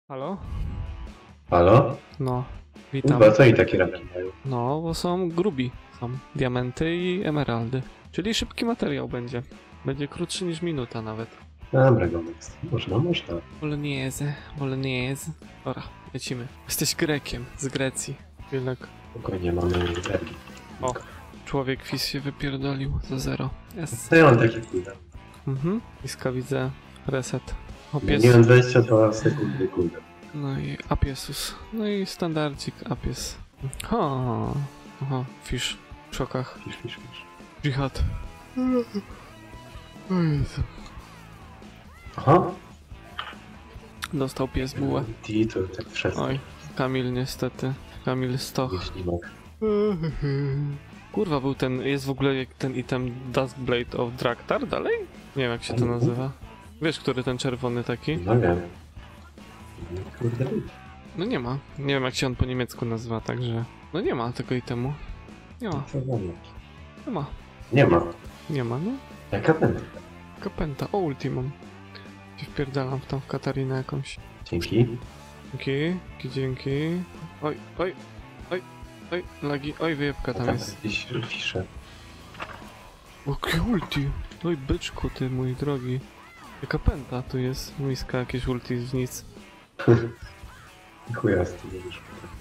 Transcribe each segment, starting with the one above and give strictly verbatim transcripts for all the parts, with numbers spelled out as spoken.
Halo? Halo? No, witam. Chyba co oni takie ranki mają? No, bo są grubi. Są diamenty i emeraldy. Czyli szybki materiał będzie. Będzie krótszy niż minuta nawet. Dobra, Gomex. Można, można. Bolognese, bolognese. Dobra, lecimy. Jesteś Grekiem, z Grecji. Jednak. Spokojnie, mamy energii. O, człowiek fis się wypierdolił za zero. Jest. Co ja mam taki cooldown? Mhm. Iska widzę. Reset. O, Ja pies. nie mam dwadzieścia dwa sekundy cooldown. No i Apiesus. No i standardzik Apies. Ha. Aha, fish. W szokach. Fisz, fisz, fisz. Dżihad. O Jezu. Aha. Dostał pies bułę. Ty to tak wszedł. Oj, Kamil niestety. Kamil Stoch. Jeśli mogę. Kurwa, był ten, jest w ogóle jak ten item Duskblade of Draktar dalej? Nie wiem jak się to nazywa. Wiesz, który ten czerwony taki? No wiem. Kurde. No nie ma. Nie wiem jak się on po niemiecku nazywa, także... No nie ma tego itemu. Nie ma, Co za nie ma. Nie ma. Nie ma, no. Jaka będę? Kapenta, o ulti mam. Się wpierdalam w tą w Katarinę jakąś. Dzięki. Dzięki, dzięki, dzięki. Oj, oj, oj, oj, lagi, oj, wyjebka tam Tam jest. jakieś fisze. Jakie ulti! Oj, byczku ty, mój drogi. Jaka pęta tu jest, miska, jakieś ulti z nic. Chuja z tego wyszło.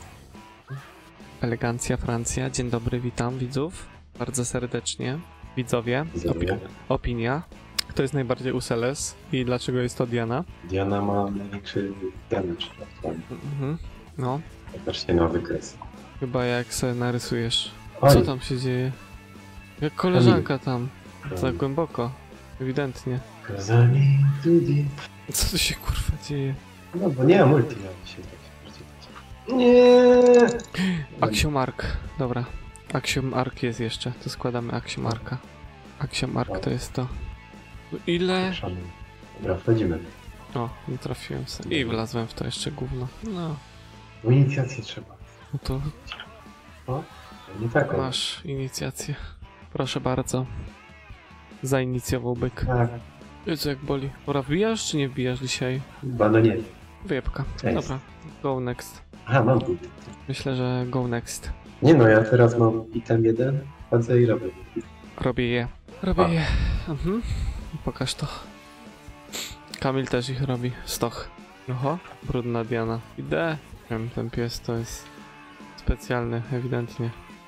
Elegancja, Francja, dzień dobry, witam widzów. Bardzo serdecznie. Widzowie, opi Widzowie. opinia. Kto jest najbardziej useless i dlaczego jest to Diana? Diana ma największy damage. aktualnie. Mhm, no, Zobaczcie na wykres. chyba jak sobie narysujesz. Oj. Co tam się dzieje? Jak koleżanka tam, za głęboko, ewidentnie. Kazani tudi. Co tu się kurwa dzieje? No bo nie mam multi, ja się tak bardziej. Nie. Axiomark, dobra. Axiomark jest jeszcze, to składamy Axiomarka. Axiomark to jest to. Ile? Szanowni. Dobra, wchodzimy. O, nie trafiłem sobie. I wlazłem w to jeszcze gówno. No, No inicjację trzeba. no to O, nie taką. masz inicjację. Proszę bardzo. Zainicjował byk. Tak, Jezu, jak boli. Pora, wbijasz czy nie wbijasz dzisiaj? banonie. Wyjebka. Jest. Dobra, go next. Aha, mam but. Myślę, że go next. Nie no, ja teraz mam item jeden, chodzę i robię. Robię je. Robię A. je. Mhm. Pokaż to. Kamil też ich robi. Stoch. Oho, brudna Diana. Idę. Wiem, ten pies to jest specjalny, ewidentnie.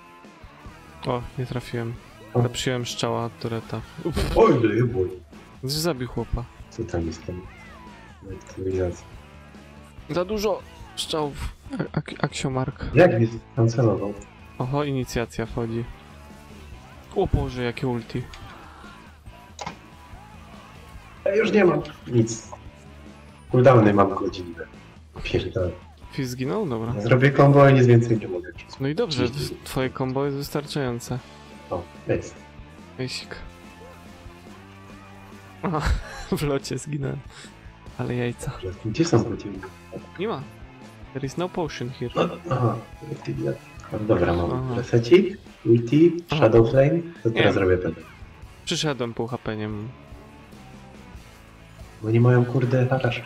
O, nie trafiłem. Ale przyjąłem strzała od Tureta. Uff, Oj, ile je boli. zabił chłopa. Co tam jest tam? Aktualizacja. Za dużo strzałów. A- ak Axiomark. Jak mnie kancelował? Oho, inicjacja wchodzi. O Boże, jakie ulti. Ja już nie mam nic. Cooldowny mam godzinne. Pierdolę. Fizz zginął? Dobra. Zrobię combo i nic więcej nie mogę. No i dobrze, twoje combo jest wystarczające. O, jest. Ejsik. Aha, w locie zginąłem. Ale jajca. Gdzie są godziny? Nie ma. There is no potion here. Aha, no, dobra, Aha. mam resecik, ulti, Aha. shadow flame, to teraz Nie. zrobię ten. Przyszedłem pół H P, nie wiem. Bo nie mają kurde harasz.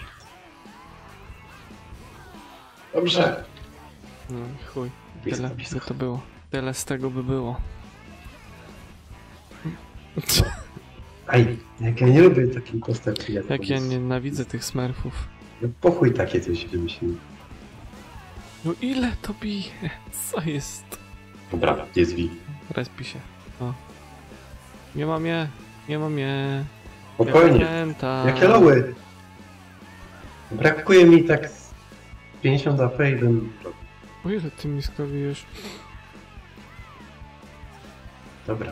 Dobrze. No i chuj. Blisko, Tyle by blisko. to było. Tyle z tego by było. Aj, jak ja nie lubię takiej postaci jak Jak ja Polis. nienawidzę tych smerfów. No po chuj takie coś wymyślił. No ile to bije? Co jest? Dobra, jest wi. Respi się. O. Nie mam je. Nie mam je. Spokojnie. Pęta. Jakie loły? Brakuje mi tak z pięćdziesiąt A P i bym... O ile ty mi skawujesz? Dobra.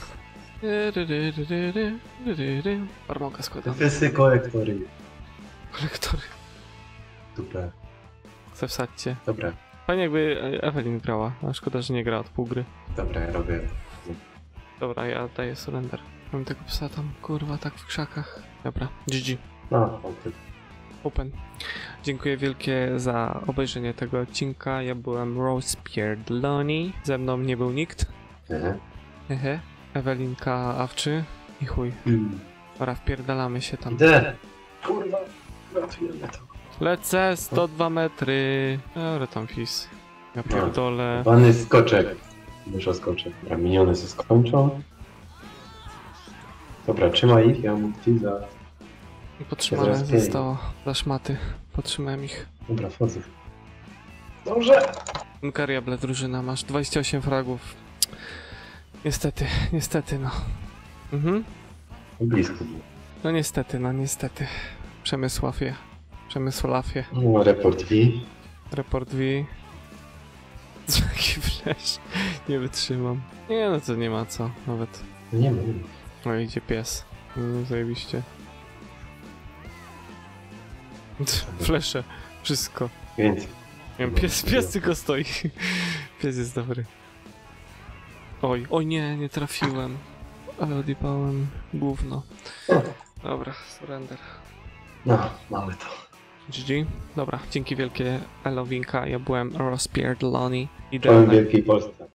Armoka składam. Fysy kolektory. Kolektory. Super. Zawsadźcie. Dobra, Fajnie jakby Evelyn grała, a szkoda, że nie gra od pół gry. dobra, ja robię. Dobra, ja daję surrender. Mam tego psa tam, kurwa, tak w krzakach. Dobra, G G. No, okej. Open. Dziękuję wielkie za obejrzenie tego odcinka. Ja byłem Rose Pierdloni. Ze mną nie był nikt. Mhm. Hehe. Ewelinka Awczy i chuj. Mm. Dobra, wpierdalamy się tam. Idę. Kurwa, ratujemy to. Lecę sto dwa metry. Dobra, tam fis. Ja pierdolę. Pany skoczek. Dużo skoczek. Dobra, miniony się skończą. Dobra, trzymaj ich, ja mu ci za... Podtrzymane Zaraz pięć. zostało. Za szmaty. Podtrzymałem ich. Dobra, wchodzę. Dobrze! Kariable drużyna, masz dwadzieścia osiem fragów. Niestety, niestety no. Mhm. Blisko było. No niestety, no niestety. Przemysławie. Przemysłafie. No, report V. Report V. Taki flash. Nie wytrzymam. Nie no to nie ma co, nawet. Nie ma, nie ma. O, idzie pies. No, zajebiście. Flesze. Wszystko. Więcej. Nie wiem, pies, pies tylko stoi. Pies jest dobry. Oj, oj nie, nie trafiłem. Ale odjebałem gówno. Dobra, surrender. No, mamy to. G G. Dobra, dzięki wielkie Elowinka. Ja byłem rozpierdolony. Powiem Idealne. Wielkiej Polsce.